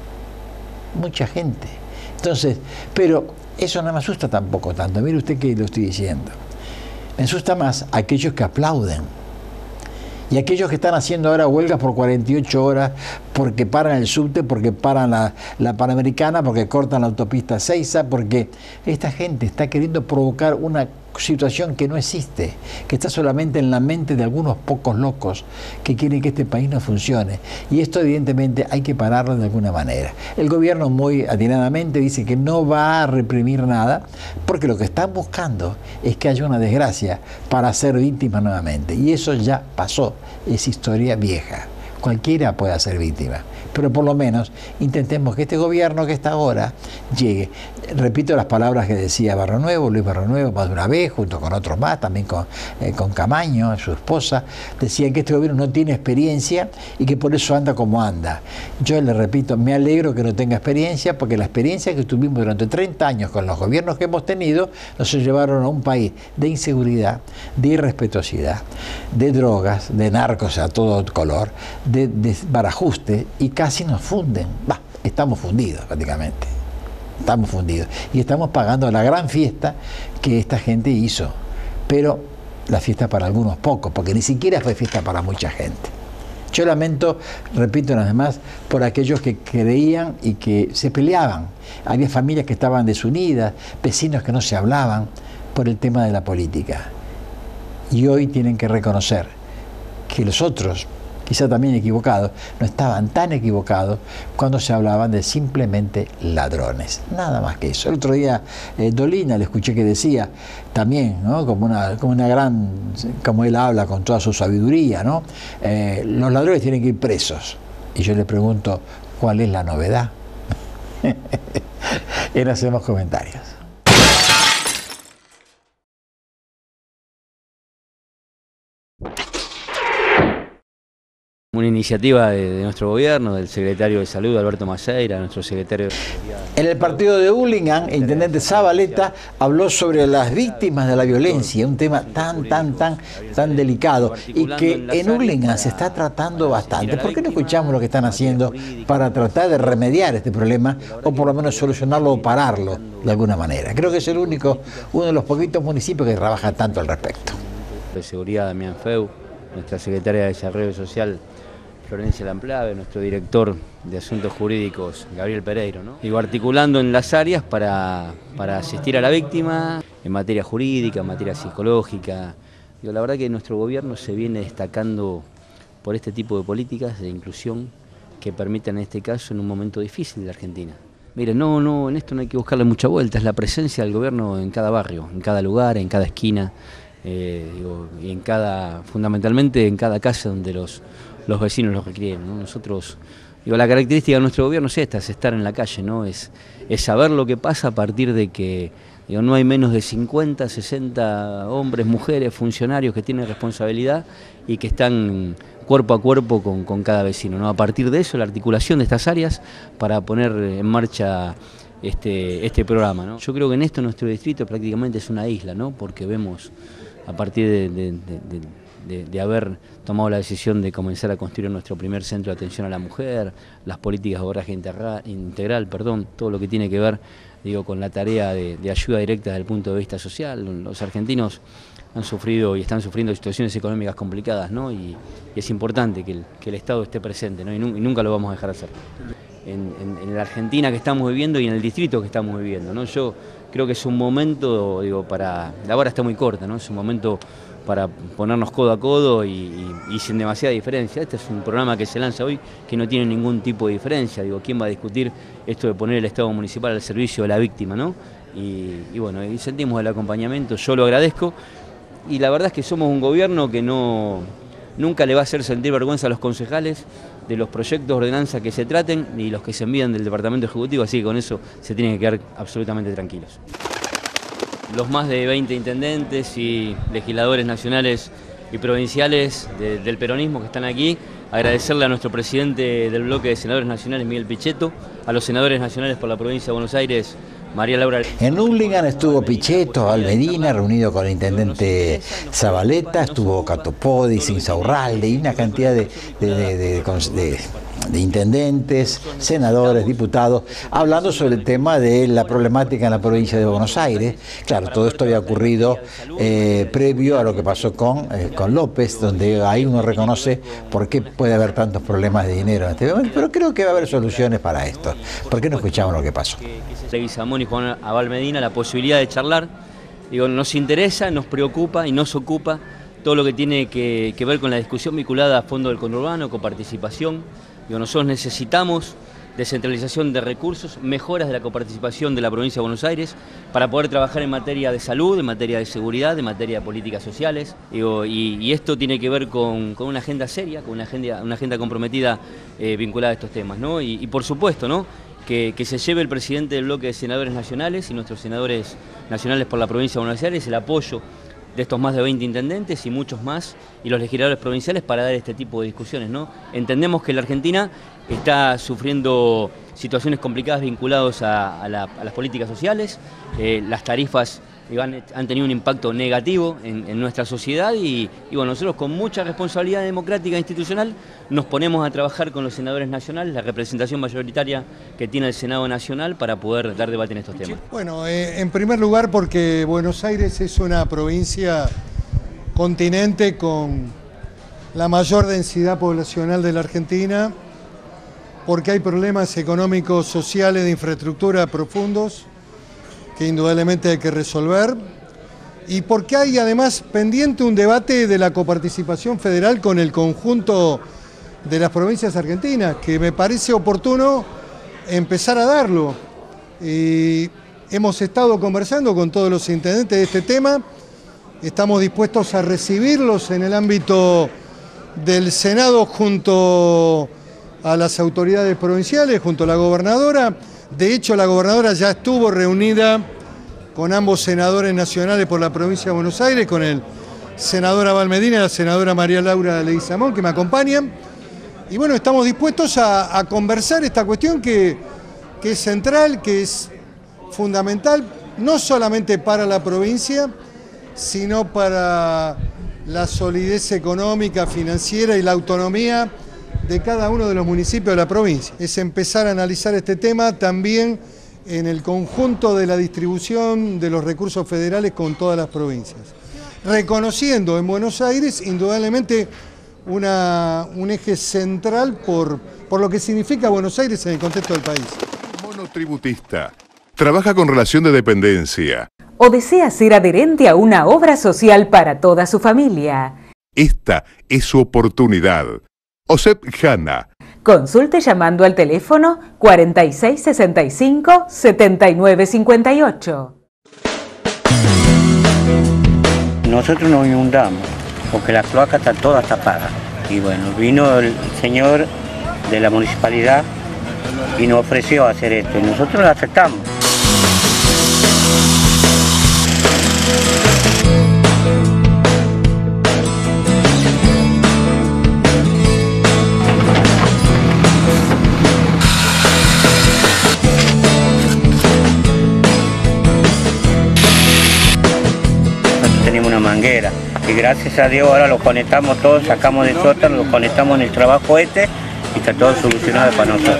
Mucha gente. Entonces, pero eso no me asusta tampoco tanto. Mire usted que lo estoy diciendo. Me asusta más aquellos que aplauden. Y aquellos que están haciendo ahora huelgas por cuarenta y ocho horas, porque paran el subte, porque paran la, la Panamericana, porque cortan la autopista Seiza, porque esta gente está queriendo provocar una situación que no existe, que está solamente en la mente de algunos pocos locos que quieren que este país no funcione. Y esto evidentemente hay que pararlo de alguna manera. El gobierno muy atinadamente dice que no va a reprimir nada, porque lo que están buscando es que haya una desgracia para ser víctimas nuevamente. Y eso ya pasó, es historia vieja. Cualquiera puede ser víctima, pero por lo menos intentemos que este gobierno que está ahora llegue. Repito las palabras que decía Barrio Nuevo, Luis Barrio Nuevo, más de una vez, junto con otros más, también con, eh, con Camaño, su esposa, decían que este gobierno no tiene experiencia y que por eso anda como anda. Yo le repito, me alegro que no tenga experiencia, porque la experiencia que tuvimos durante treinta años con los gobiernos que hemos tenido nos llevaron a un país de inseguridad, de irrespetuosidad, de drogas, de narcos a todo color, de desbarajuste, y casi nos funden. Bah, estamos fundidos prácticamente. Estamos fundidos. Y estamos pagando la gran fiesta que esta gente hizo. Pero la fiesta para algunos pocos, porque ni siquiera fue fiesta para mucha gente. Yo lamento, repito una vez más, por aquellos que creían y que se peleaban. Había familias que estaban desunidas, vecinos que no se hablaban por el tema de la política. Y hoy tienen que reconocer que los otros, quizá también equivocados, no estaban tan equivocados cuando se hablaban de simplemente ladrones. Nada más que eso. El otro día eh, Dolina le escuché que decía también, ¿no? como, una, como una gran, como él habla con toda su sabiduría, ¿no? Eh, los ladrones tienen que ir presos. Y yo le pregunto, ¿cuál es la novedad? Y no hacemos comentarios. Una iniciativa de, de nuestro gobierno, del secretario de Salud, Alberto Maceira, nuestro secretario de... En el partido de Hurlingham, el intendente Zabaleta habló sobre las víctimas de la violencia, un tema tan, tan, tan, tan delicado, y que en Hurlingham se está tratando bastante. ¿Por qué no escuchamos lo que están haciendo para tratar de remediar este problema, o por lo menos solucionarlo o pararlo de alguna manera? Creo que es el único, uno de los poquitos municipios que trabaja tanto al respecto. De Seguridad, Damián Feu, nuestra secretaria de Desarrollo Social, Florencia Lamplave, nuestro director de Asuntos Jurídicos, Gabriel Pereiro, ¿no? Digo, articulando en las áreas para, para asistir a la víctima en materia jurídica, en materia psicológica. Digo, la verdad que nuestro gobierno se viene destacando por este tipo de políticas de inclusión que permiten, en este caso, en un momento difícil de Argentina. Miren, no, no, en esto no hay que buscarle mucha vuelta, es la presencia del gobierno en cada barrio, en cada lugar, en cada esquina, eh, digo, y en cada, fundamentalmente en cada casa donde los los vecinos los requieren, ¿no? Nosotros, digo, la característica de nuestro gobierno es esta, es estar en la calle, ¿no? Es, es saber lo que pasa a partir de que, digo, no hay menos de cincuenta, sesenta hombres, mujeres, funcionarios que tienen responsabilidad y que están cuerpo a cuerpo con, con cada vecino, ¿no? A partir de eso, la articulación de estas áreas para poner en marcha este, este programa, ¿no? Yo creo que en esto nuestro distrito prácticamente es una isla, ¿no? Porque vemos a partir de, de, de, de De, de haber tomado la decisión de comenzar a construir nuestro primer centro de atención a la mujer, las políticas de abordaje integral, integral, perdón, todo lo que tiene que ver, digo, con la tarea de, de ayuda directa desde el punto de vista social. Los argentinos han sufrido y están sufriendo situaciones económicas complicadas, ¿no? Y, y es importante que el, que el Estado esté presente, ¿no? Y, nu y nunca lo vamos a dejar de hacer. En, en, en la Argentina que estamos viviendo y en el distrito que estamos viviendo, ¿no? Yo creo que es un momento, digo, para... La hora está muy corta, ¿no? Es un momento para ponernos codo a codo y, y, y sin demasiada diferencia. Este es un programa que se lanza hoy que no tiene ningún tipo de diferencia. Digo, ¿quién va a discutir esto de poner el Estado municipal al servicio de la víctima, ¿no? Y, y bueno, y sentimos el acompañamiento, yo lo agradezco. Y la verdad es que somos un gobierno que no, nunca le va a hacer sentir vergüenza a los concejales de los proyectos de ordenanza que se traten y los que se envían del Departamento Ejecutivo, así que con eso se tienen que quedar absolutamente tranquilos. Los más de veinte intendentes y legisladores nacionales y provinciales de, del peronismo que están aquí, agradecerle a nuestro presidente del bloque de senadores nacionales, Miguel Pichetto, a los senadores nacionales por la provincia de Buenos Aires, María Laura. En Hurlingham estuvo Pichetto, Almedina, reunido con el intendente Zabaleta, estuvo Catopodis, Insaurralde y una cantidad de, de, de, de, de, de intendentes, senadores, diputados, hablando sobre el tema de la problemática en la provincia de Buenos Aires. Claro, todo esto había ocurrido eh, previo a lo que pasó con, eh, con López, donde ahí uno reconoce por qué puede haber tantos problemas de dinero en este momento, pero creo que va a haber soluciones para esto. ¿Por qué no escuchamos lo que pasó? Leguizamón y Juan Abal Medina, la posibilidad de charlar. Digo, nos interesa, nos preocupa y nos ocupa todo lo que tiene que, que ver con la discusión vinculada a fondo del conurbano, con participación. Digo, nosotros necesitamos descentralización de recursos, mejoras de la coparticipación de la provincia de Buenos Aires para poder trabajar en materia de salud, en materia de seguridad, en materia de políticas sociales. Digo, y, y esto tiene que ver con, con una agenda seria, con una agenda, una agenda comprometida eh, vinculada a estos temas, ¿no? Y, y por supuesto, ¿no? Que, que se lleve el presidente del bloque de senadores nacionales y nuestros senadores nacionales por la provincia de Buenos Aires el apoyo de estos más de veinte intendentes y muchos más, y los legisladores provinciales para dar este tipo de discusiones, ¿no? Entendemos que la Argentina está sufriendo situaciones complicadas vinculadas a, a, la, a las políticas sociales, eh, las tarifas han, han tenido un impacto negativo en, en nuestra sociedad y, y bueno, nosotros con mucha responsabilidad democrática e institucional nos ponemos a trabajar con los senadores nacionales, la representación mayoritaria que tiene el Senado Nacional para poder dar debate en estos temas. Bueno, eh, en primer lugar porque Buenos Aires es una provincia continente con la mayor densidad poblacional de la Argentina, porque hay problemas económicos, sociales, de infraestructura profundos, que indudablemente hay que resolver, y porque hay además pendiente un debate de la coparticipación federal con el conjunto de las provincias argentinas, que me parece oportuno empezar a darlo. Y hemos estado conversando con todos los intendentes de este tema, estamos dispuestos a recibirlos en el ámbito del Senado junto a las autoridades provinciales, junto a la gobernadora. De hecho, la gobernadora ya estuvo reunida con ambos senadores nacionales por la provincia de Buenos Aires, con el senador Abal Medina y la senadora María Laura Leguizamón, que me acompañan. Y bueno, estamos dispuestos a, a conversar esta cuestión que, que es central, que es fundamental, no solamente para la provincia, sino para la solidez económica, financiera y la autonomía de cada uno de los municipios de la provincia. Es empezar a analizar este tema también en el conjunto de la distribución de los recursos federales con todas las provincias. Reconociendo en Buenos Aires, indudablemente, una, un eje central por, por lo que significa Buenos Aires en el contexto del país. Monotributista. Trabaja con relación de dependencia. ¿O desea ser adherente a una obra social para toda su familia? Esta es su oportunidad. OSEP Jana. Consulte llamando al teléfono cuarenta y seis sesenta y cinco setenta y nueve cincuenta y ocho. Nosotros nos inundamos porque las cloacas están todas tapadas. Y bueno, vino el señor de la municipalidad y nos ofreció hacer esto y nosotros lo aceptamos. Tenemos una manguera y gracias a Dios ahora lo conectamos todos, sacamos del sótano, lo conectamos en el trabajo este y está todo solucionado para nosotros.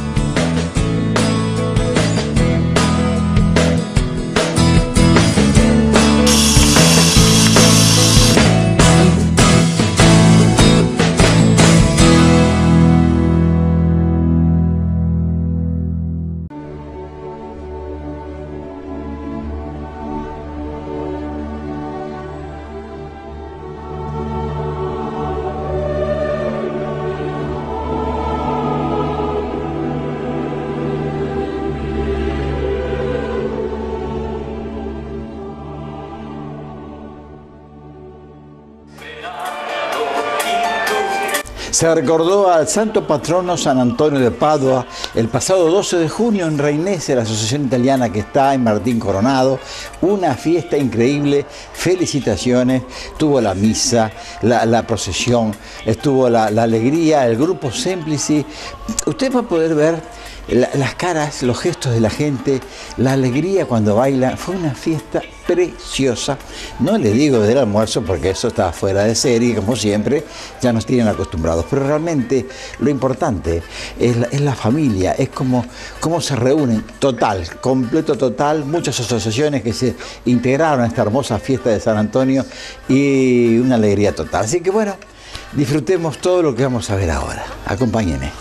Se recordó al santo patrono San Antonio de Padua el pasado doce de junio en Reinese, la asociación italiana que está en Martín Coronado. Una fiesta increíble, felicitaciones, tuvo la misa, la, la procesión, estuvo la, la alegría, el grupo Semplici. Usted va a poder ver la, las caras, los gestos de la gente, la alegría cuando bailan. Fue una fiesta preciosa. No le digo del almuerzo porque eso está fuera de serie, como siempre, ya nos tienen acostumbrados, pero realmente lo importante es la, es la familia, es como, cómo se reúnen, total, completo total, muchas asociaciones que se integraron a esta hermosa fiesta de San Antonio y una alegría total. Así que bueno, disfrutemos todo lo que vamos a ver ahora. Acompáñenme.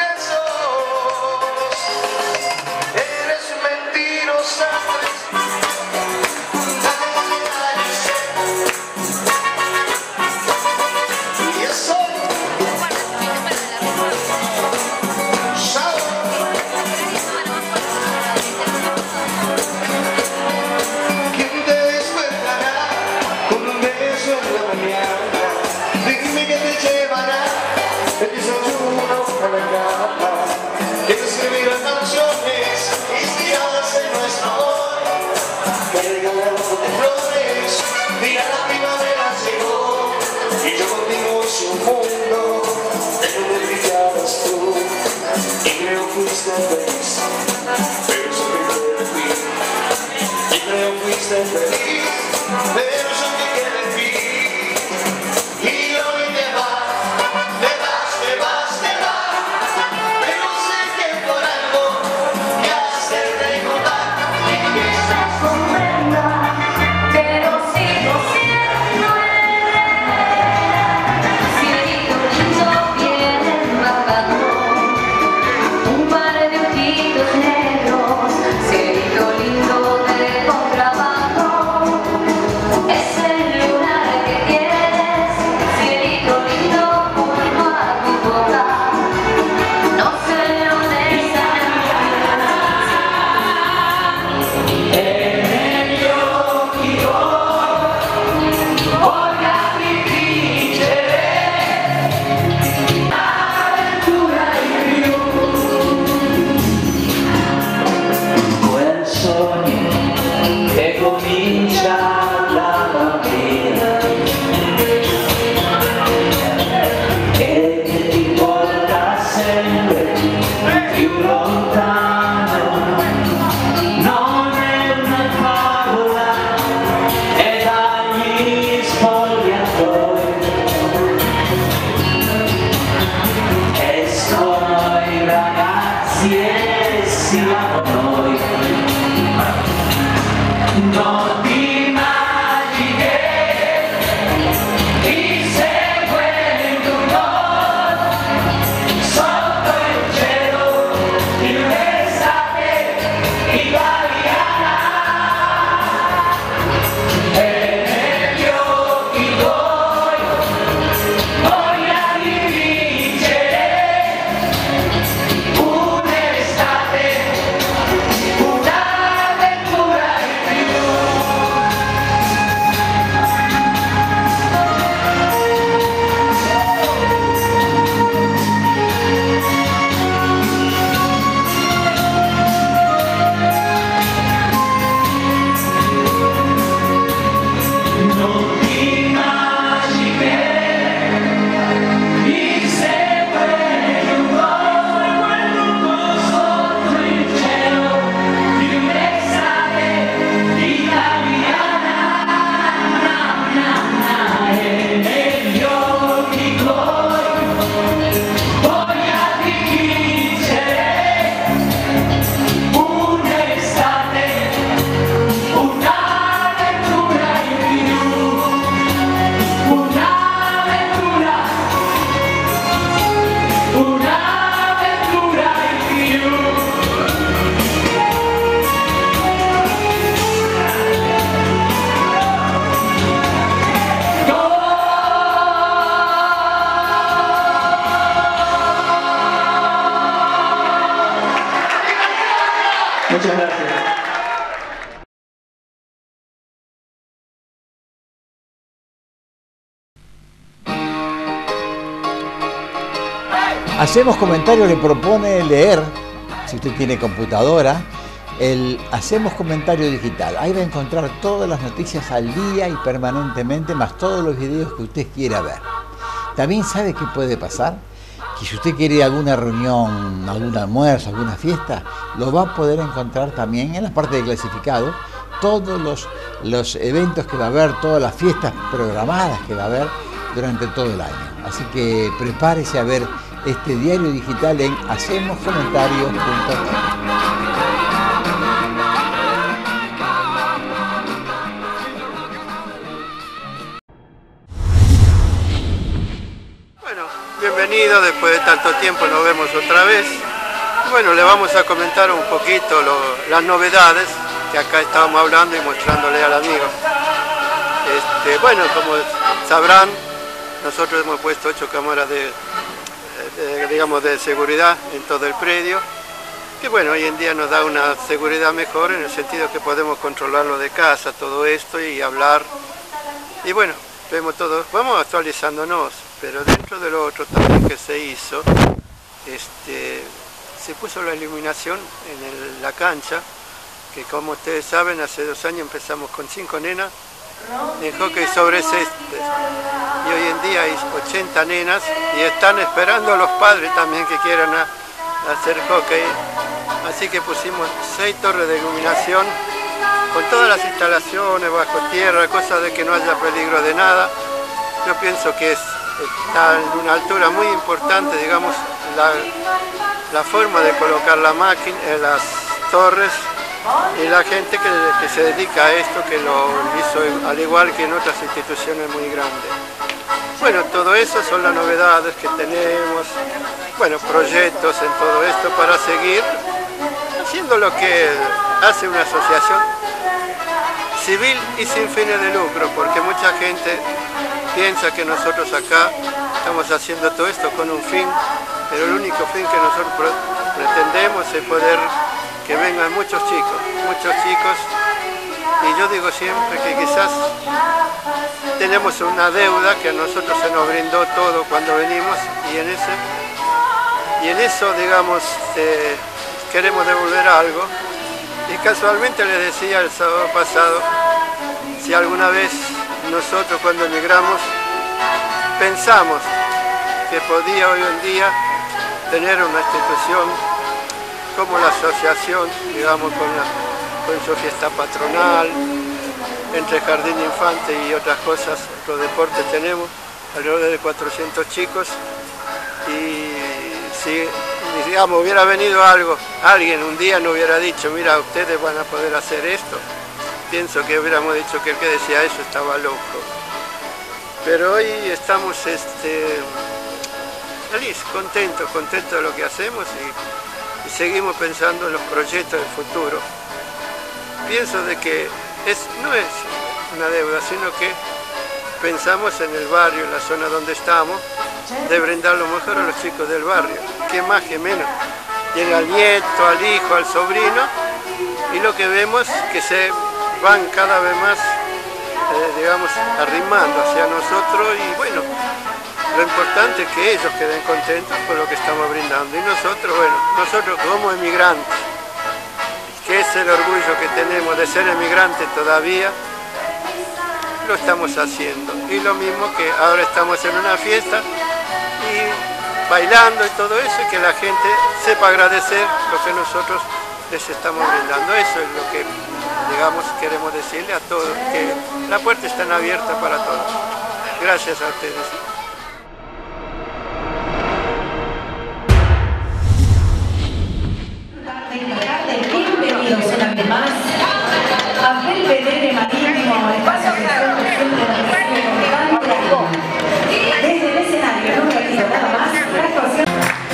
Eres mentirosa. yo contigo es un mundo en donde brillabas tú y creo fuiste feliz, pero yo que fui y creo fuiste feliz, pero yo que de ti y hoy te vas, te vas, te vas, te vas, pero sé que por algo me hace recordar que quizás comprenda, pero sigo siendo él. Cielito lindo viene bajando un par de ojitos negros, cielito lindo de contrabando, es el lunar que tienes, cielito lindo junto a tu boca, no sé dónde está. En el yogi voy a vivir aventura y quel sogno che comincia la mattina e che ti porta sempre più lontano, non è una favola, è dagli spogliatoi escono i ragazzi e siamo noi. Non ti immagini di seguendo noi sotto il cielo di un'estate italiana e negli occhi tuoi voglia di vincere un'estate, un'avventura in più. Non ti immagini di seguire un uomo sotto il cielo di un'estate italiana, na, na, na, e negli occhi tuoi voglia di vincere un'estate, un'avventura in più, un'avventura, un'avventura in più. Muchas gracias. Hacemos Comentarios, le propone leer, si usted tiene computadora, el Hacemos Comentario Digital. Ahí va a encontrar todas las noticias al día y permanentemente, más todos los videos que usted quiera ver. También sabe qué puede pasar, que si usted quiere ir a alguna reunión, algún almuerzo, alguna fiesta, lo va a poder encontrar también en la parte de clasificado, todos los, los eventos que va a haber, todas las fiestas programadas que va a haber durante todo el año. Así que prepárese a ver este diario digital en hacemos comentarios punto com. Bienvenido, después de tanto tiempo nos vemos otra vez. Bueno, le vamos a comentar un poquito lo, las novedades que acá estábamos hablando y mostrándole al amigo. Este, bueno, como sabrán, nosotros hemos puesto ocho cámaras de, de, digamos, de seguridad en todo el predio, que bueno, hoy en día nos da una seguridad mejor en el sentido que podemos controlarlo de casa, todo esto y hablar. Y bueno, vemos todo, vamos actualizándonos. Pero dentro de lo otro también que se hizo, este, se puso la iluminación en el, la cancha, que como ustedes saben, hace dos años empezamos con cinco nenas en hockey sobre césped. Y hoy en día hay ochenta nenas y están esperando a los padres también que quieran a, a hacer hockey. Así que pusimos seis torres de iluminación con todas las instalaciones bajo tierra, cosa de que no haya peligro de nada. Yo pienso que es, está en una altura muy importante, digamos, la, la forma de colocar la máquina en las torres y la gente que, que se dedica a esto, que lo hizo al igual que en otras instituciones muy grandes. Bueno, todo eso son las novedades que tenemos, bueno, proyectos en todo esto para seguir haciendo lo que hace una asociación civil y sin fines de lucro, porque mucha gente piensa que nosotros acá estamos haciendo todo esto con un fin, pero el único fin que nosotros pretendemos es poder que vengan muchos chicos, muchos chicos, y yo digo siempre que quizás tenemos una deuda que a nosotros se nos brindó todo cuando venimos, y en, ese, y en eso, digamos, eh, queremos devolver algo. Y casualmente les decía el sábado pasado, si alguna vez nosotros cuando emigramos pensamos que podía hoy en día tener una institución como la asociación, digamos, con, la, con su fiesta patronal, entre jardín de infantes y otras cosas, otros deportes tenemos, alrededor de cuatrocientos chicos, y si, digamos, hubiera venido algo, alguien un día no hubiera dicho, mira, ustedes van a poder hacer esto, pienso que hubiéramos dicho que el que decía eso estaba loco. Pero hoy estamos este, felices, contentos, contentos de lo que hacemos y, y seguimos pensando en los proyectos del futuro. Pienso de que es, no es una deuda, sino que pensamos en el barrio, en la zona donde estamos, de brindar lo mejor a los chicos del barrio, que más que menos. Llega al nieto, al hijo, al sobrino, y lo que vemos que se van cada vez más, eh, digamos, arrimando hacia nosotros, y bueno, lo importante es que ellos queden contentos con lo que estamos brindando. Y nosotros, bueno, nosotros como emigrantes, que es el orgullo que tenemos de ser emigrantes todavía, lo estamos haciendo. Y lo mismo que ahora estamos en una fiesta y bailando y todo eso, y que la gente sepa agradecer lo que nosotros les estamos brindando. Eso es lo que, digamos, queremos decirle a todos, que la puerta está abierta para todos. Gracias a ustedes. Bienvenidos una vez más a Belvedere Marítimo, espacio que siempre siempre nos recibe con tanto cariño. Desde el escenario, en un ratito nada más, la actuación.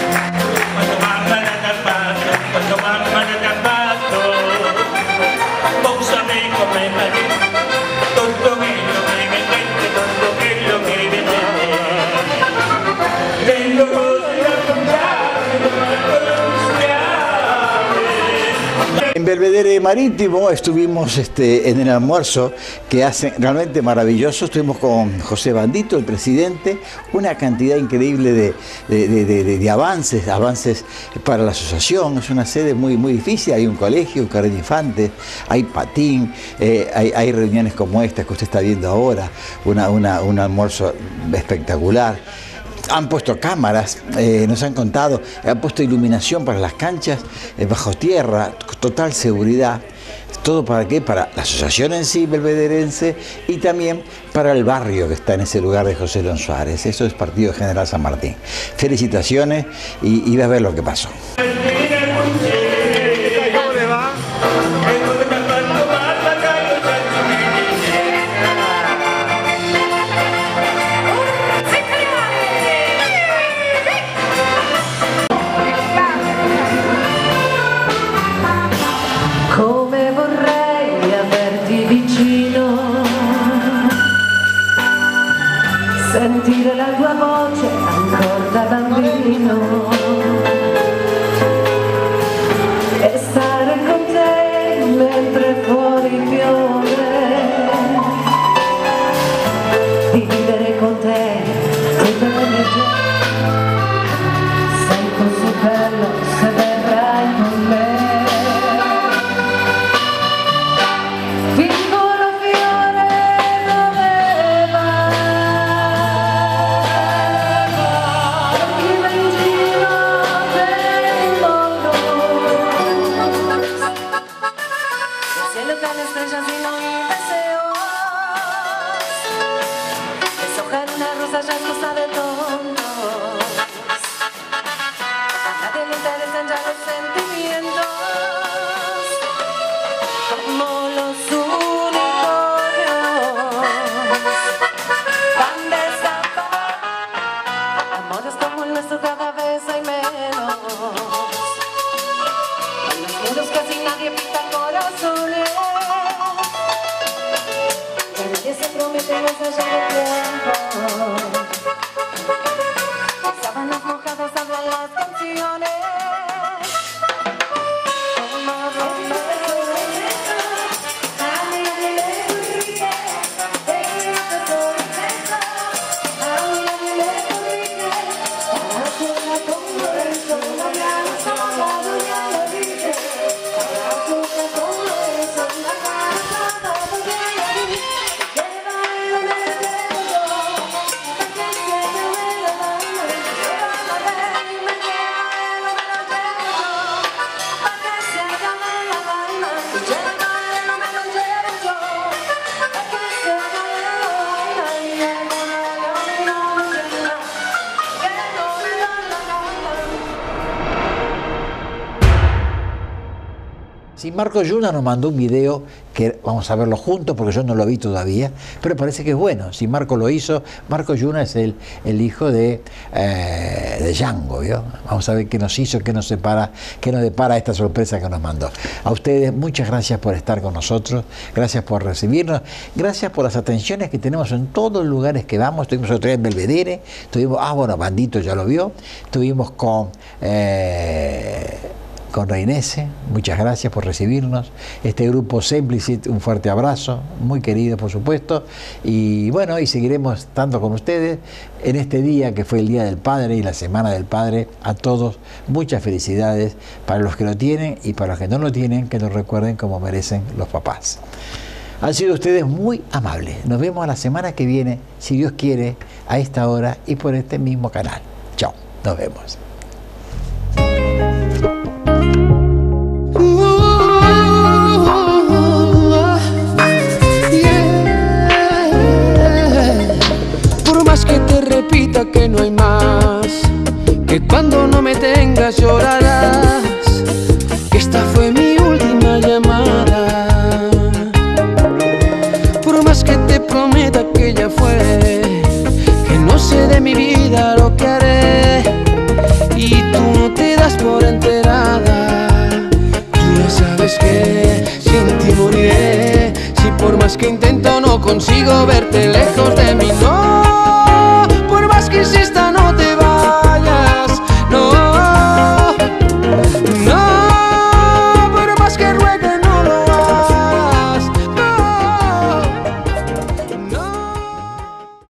En Belvedere Marítimo estuvimos este, en el almuerzo que hacen realmente maravilloso. Estuvimos con José Bandito, el presidente, una cantidad increíble de, de, de, de, de avances, avances para la asociación. Es una sede muy, muy difícil, hay un colegio, un jardín de infantes, hay patín, eh, hay, hay reuniones como esta que usted está viendo ahora, una, una, un almuerzo espectacular. Han puesto cámaras, eh, nos han contado, han puesto iluminación para las canchas, eh, bajo tierra, total seguridad. ¿Todo para qué? Para la asociación en sí, belvederense, y también para el barrio que está en ese lugar de José León Suárez. Eso es Partido General San Martín. Felicitaciones y, y vas a ver lo que pasó. Come vorrei averti vicino, sentire la tua voce ancora da bambino, casino y deseos. Deshojar una rosa ya es cosa de tontos. A nadie le interesan ya los sentimientos. Como los unicornios van de zafar. Amores como el nuestro cada vez hay menos. En los muros casi nadie pinta corazones. Que nadie se promete más allá del tiempo. En sábanas mojadas hablan las canciones. Como Romeo. Sí, Marco Yuna nos mandó un video que vamos a verlo juntos porque yo no lo vi todavía, pero parece que es bueno. Si Marco lo hizo, Marco Yuna es el, el hijo de, eh, de Django, ¿vio? Vamos a ver qué nos hizo, qué nos separa, qué nos depara esta sorpresa que nos mandó. A ustedes, muchas gracias por estar con nosotros, gracias por recibirnos, gracias por las atenciones que tenemos en todos los lugares que vamos. Estuvimos otro día en Belvedere, estuvimos, ah bueno, Bandito ya lo vio, estuvimos con... Eh, con Reinese, muchas gracias por recibirnos. Este grupo Semplicit, un fuerte abrazo, muy querido por supuesto. Y bueno, y seguiremos estando con ustedes en este día que fue el Día del Padre y la Semana del Padre. A todos, muchas felicidades para los que lo tienen y para los que no lo tienen, que lo recuerden como merecen los papás. Han sido ustedes muy amables. Nos vemos la semana que viene, si Dios quiere, a esta hora y por este mismo canal. Chao, nos vemos. Por más que te repita que no hay más, que cuando no me tengas llorarás, que esta fue mi última llamada. Por más que te prometa que ya fue, que no sé de mi vida lo que haré, y tú no te das por enterada. Tú ya sabes que sin ti moriré. Si por más que intento no consigo verte